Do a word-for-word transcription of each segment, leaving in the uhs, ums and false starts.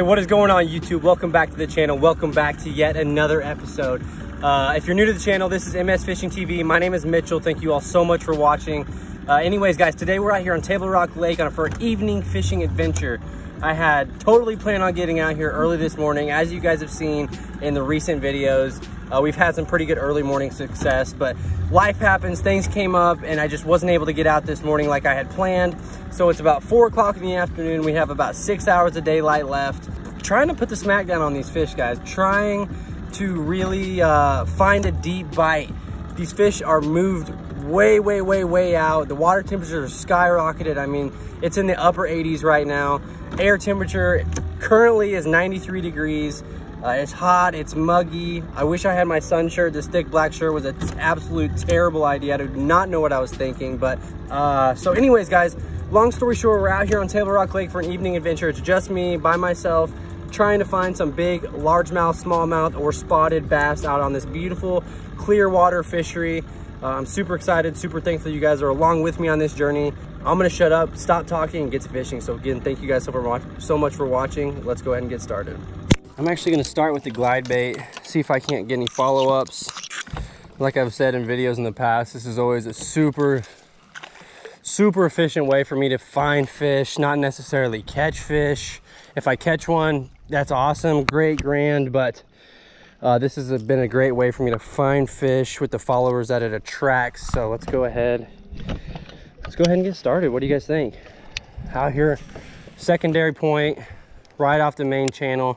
Hey, what is going on YouTube? Welcome back to the channel. Welcome back to yet another episode. Uh, if you're new to the channel, this is M S Fishing T V. My name is Mitchell. Thank you all so much for watching. Uh, anyways, guys, today we're out here on Table Rock Lake on a, for an evening fishing adventure. I had totally planned on getting out here early this morning. As you guys have seen in the recent videos, uh, we've had some pretty good early morning success, but life happens, things came up, and I just wasn't able to get out this morning like I had planned. So it's about four o'clock in the afternoon. We have about six hours of daylight left. Trying to put the smack down on these fish, guys. Trying to really uh, find a deep bite. These fish are moved way, way, way, way out. The water temperature is skyrocketed. I mean, it's in the upper eighties right now. Air temperature currently is ninety-three degrees. Uh, it's hot, it's muggy. I wish I had my sun shirt. This thick black shirt was an absolute terrible idea. I do not know what I was thinking, but uh, so anyways, guys, long story short, we're out here on Table Rock Lake for an evening adventure. It's just me by myself, trying to find some big largemouth, smallmouth, or spotted bass out on this beautiful clear water fishery. Uh, I'm super excited, super thankful you guys are along with me on this journey. I'm gonna shut up, stop talking, and get to fishing. So again, thank you guys so, for so much for watching. Let's go ahead and get started. I'm actually gonna start with the glide bait, see if I can't get any follow-ups. Like I've said in videos in the past, this is always a super, super efficient way for me to find fish, not necessarily catch fish. If I catch one, that's awesome, great, grand, but uh, this has been a great way for me to find fish with the followers that it attracts. So let's go ahead, let's go ahead and get started. What do you guys think? Out here, secondary point, right off the main channel.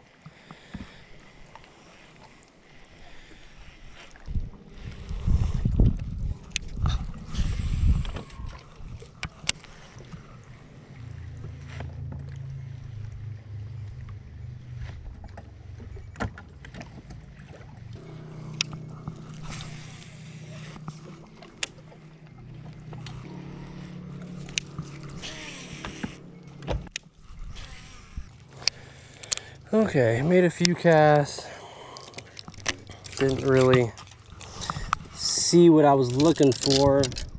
Okay, made a few casts. Didn't really see what I was looking for.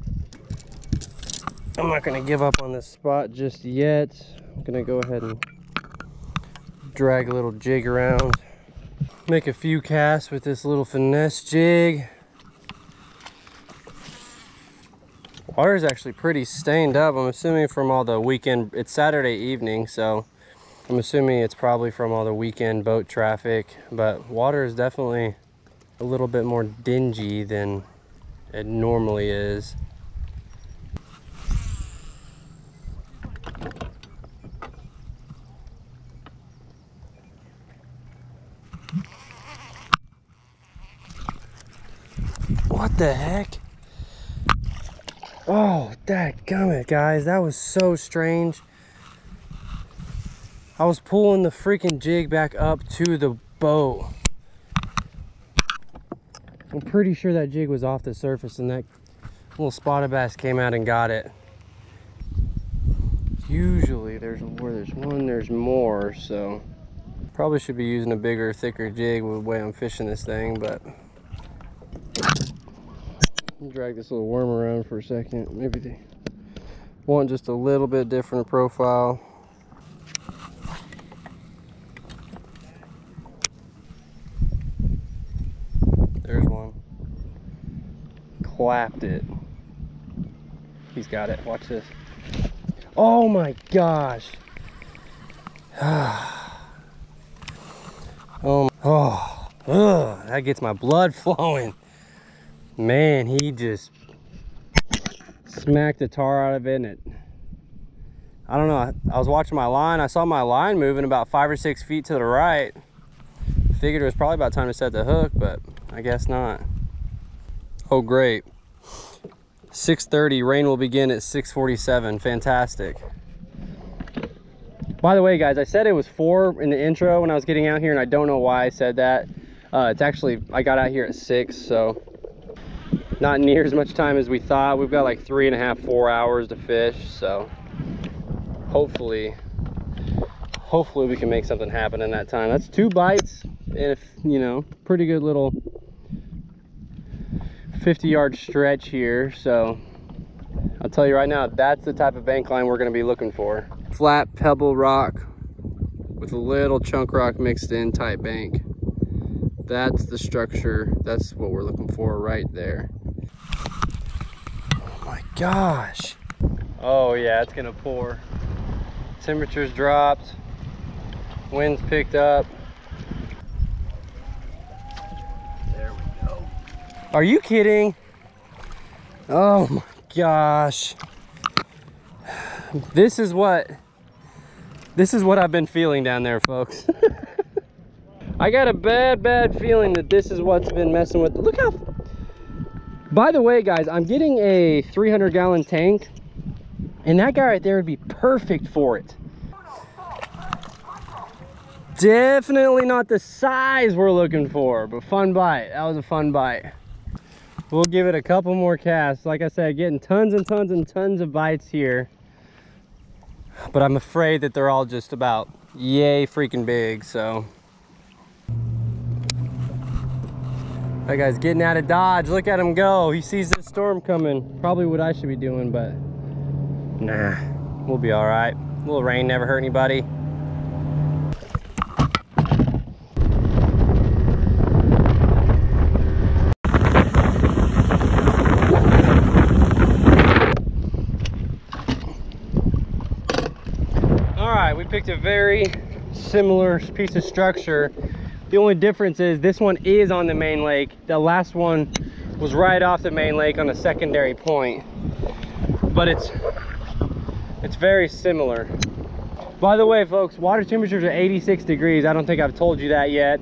I'm not gonna give up on this spot just yet. I'm gonna go ahead and drag a little jig around. Make a few casts with this little finesse jig. Water is actually pretty stained up. I'm assuming from all the weekend, it's Saturday evening, so I'm assuming it's probably from all the weekend boat traffic, but water is definitely a little bit more dingy than it normally is. What the heck? Oh, dadgummit, guys, that was so strange. I was pulling the freaking jig back up to the boat. I'm pretty sure that jig was off the surface and that little spotted bass came out and got it. Usually there's where there's one, there's more, so probably should be using a bigger, thicker jig with the way I'm fishing this thing, but drag this little worm around for a second. Maybe they want just a little bit different profile. There's one. Clapped it. He's got it. Watch this. Oh my gosh. oh, oh, ugh, that gets my blood flowing. Man, he just smacked the tar out of it. And it, I don't know. I, I was watching my line. I saw my line moving about five or six feet to the right. Figured it was probably about time to set the hook, but I guess not. Oh, great. six thirty, rain will begin at six forty-seven. Fantastic. By the way, guys, I said it was four in the intro when I was getting out here, and I don't know why I said that. Uh, it's actually, I got out here at six, so not near as much time as we thought. We've got like three and a half, four hours to fish, so hopefully, hopefully we can make something happen in that time. That's two bites, and if, you know, pretty good little fifty yard stretch here. So I'll tell you right now, that's the type of bank line we're going to be looking for. Flat pebble rock with a little chunk rock mixed in, tight bank. That's the structure. That's what we're looking for right there. Oh my gosh. Oh yeah, it's gonna pour. Temperatures dropped. Winds picked up. There we go. Are you kidding? Oh my gosh. This is what this is what I've been feeling down there, folks. I got a bad, bad feeling that this is what's been messing with. Look how, by the way, guys, I'm getting a three hundred gallon tank, and that guy right there would be perfect for it. Definitely not the size we're looking for, but fun bite. That was a fun bite. We'll give it a couple more casts. Like I said, getting tons and tons and tons of bites here, but I'm afraid that they're all just about yay freaking big. So that guy's getting out of Dodge. Look at him go. He sees this storm coming. Probably what I should be doing, but nah, we'll be all right. A little rain never hurt anybody. All right, we picked a very similar piece of structure. The only difference is this one is on the main lake. The last one was right off the main lake on a secondary point, but it's it's very similar. By the way, folks, water temperatures are eighty-six degrees. I don't think I've told you that yet.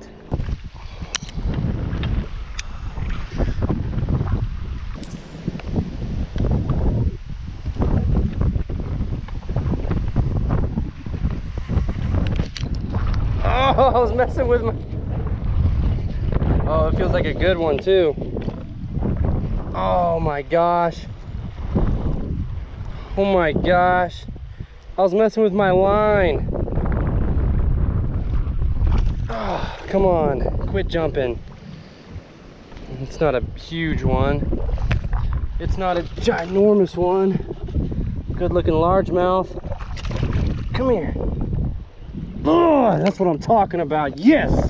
Oh, I was messing with my... Oh, it feels like a good one too. Oh my gosh. Oh my gosh. I was messing with my line. Oh, come on, quit jumping. It's not a huge one. It's not a ginormous one. Good looking largemouth. Come here. Oh, that's what I'm talking about. Yes.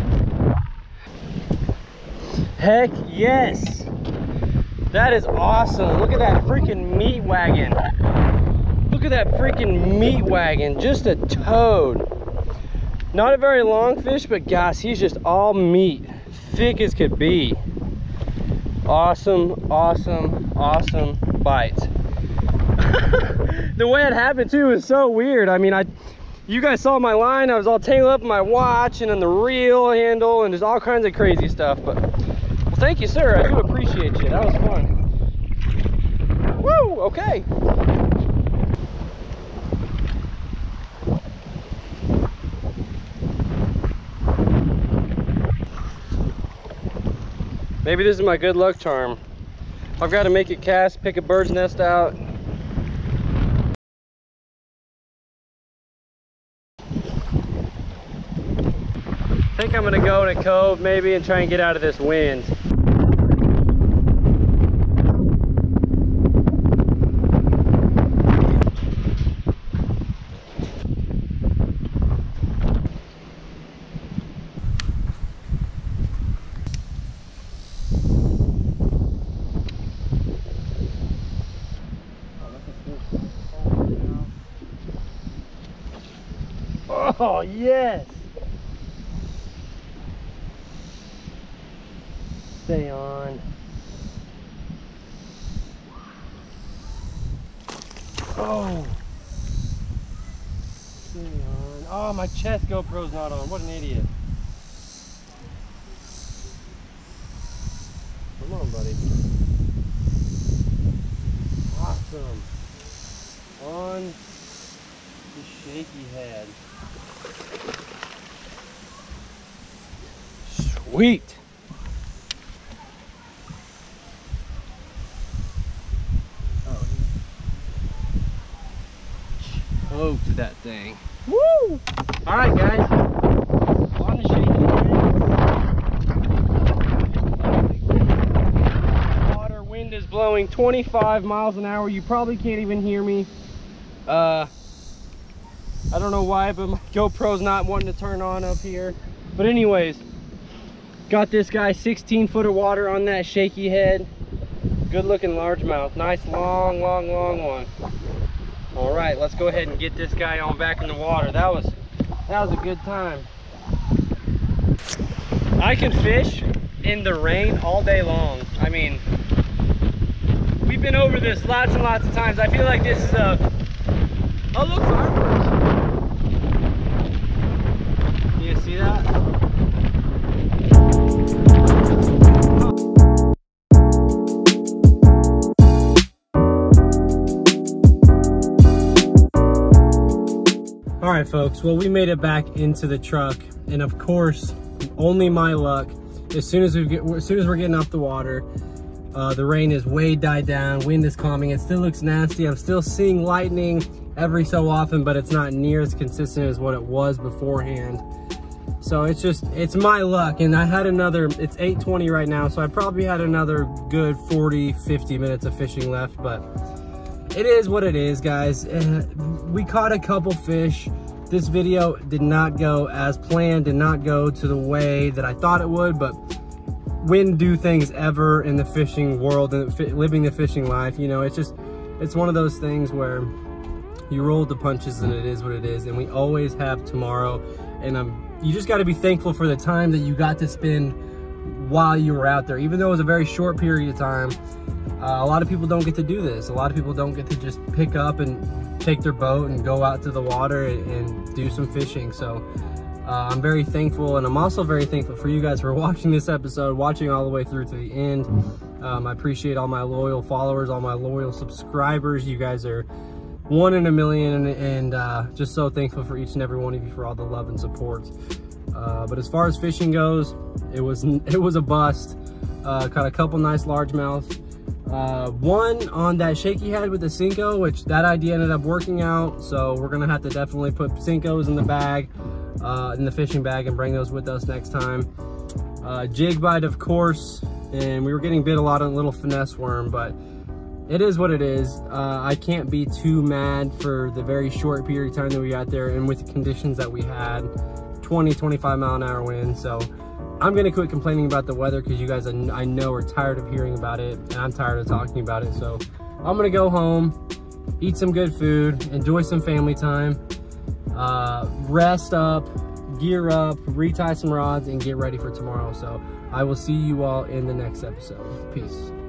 Heck yes. That is awesome. Look at that freaking meat wagon. Look at that freaking meat wagon. Just a toad. Not a very long fish, but gosh, he's just all meat. Thick as could be. Awesome, awesome, awesome bite. The way it happened too is so weird. I mean, I you guys saw my line. I was all tangled up in my watch and on the reel handle and just all kinds of crazy stuff. But well, thank you, sir. I do appreciate you. That was fun. Woo! Okay. Maybe this is my good luck charm. I've got to make a cast, pick a bird's nest out. I think I'm gonna go in a cove maybe and try and get out of this wind. Oh, yes! Stay on. Oh! Stay on. Oh, my chest GoPro's not on. What an idiot. Come on, buddy. Awesome. On the SHAKY-HEAD. Sweet. Oh, choked that thing. Woo! All right, guys. On the SHAKY-HEAD. Water, wind is blowing twenty-five miles an hour. You probably can't even hear me. Uh, I don't know why, but my GoPro's not wanting to turn on up here. But anyways, got this guy sixteen foot of water on that shaky head. Good looking largemouth. Nice long, long, long one. All right, let's go ahead and get this guy on back in the water. That was, that was a good time. I can fish in the rain all day long. I mean, we've been over this lots and lots of times. I feel like this is a, oh look, fireworks. You see that? All right, folks, well, we made it back into the truck, and of course, only my luck, as soon as we get, as soon as we're getting off the water, uh, the rain is way died down, wind is calming, it still looks nasty. I'm still seeing lightning every so often, but it's not near as consistent as what it was beforehand. So it's just, it's my luck, and I had another, it's eight twenty right now, so I probably had another good forty, fifty minutes of fishing left, but it is what it is, guys. Uh, we caught a couple fish. This video did not go as planned, did not go to the way that I thought it would, but when do things ever in the fishing world and living the fishing life? You know, it's just, it's one of those things where you roll the punches and it is what it is, and we always have tomorrow, and um, you just got to be thankful for the time that you got to spend while you were out there. Even though it was a very short period of time, uh, a lot of people don't get to do this. A lot of people don't get to just pick up and take their boat and go out to the water and, and do some fishing. So uh, I'm very thankful, and I'm also very thankful for you guys for watching this episode, watching all the way through to the end. Um, I appreciate all my loyal followers, all my loyal subscribers. You guys are one in a million, and, and uh, just so thankful for each and every one of you for all the love and support. Uh, but as far as fishing goes, it was it was a bust. Uh, caught a couple nice largemouth. Uh, one on that shaky head with the Cinco, which that idea ended up working out. So we're gonna have to definitely put Cincos in the bag, uh, in the fishing bag, and bring those with us next time. Uh, jig bite, of course, and we were getting bit a lot on little finesse worm, but it is what it is. Uh, I can't be too mad for the very short period of time that we got there, and with the conditions that we had, twenty, twenty-five mile an hour wind. So I'm gonna quit complaining about the weather, because you guys I know are tired of hearing about it, and I'm tired of talking about it. So I'm gonna go home, eat some good food, enjoy some family time, uh, rest up, gear up, retie some rods, and get ready for tomorrow. So I will see you all in the next episode. Peace.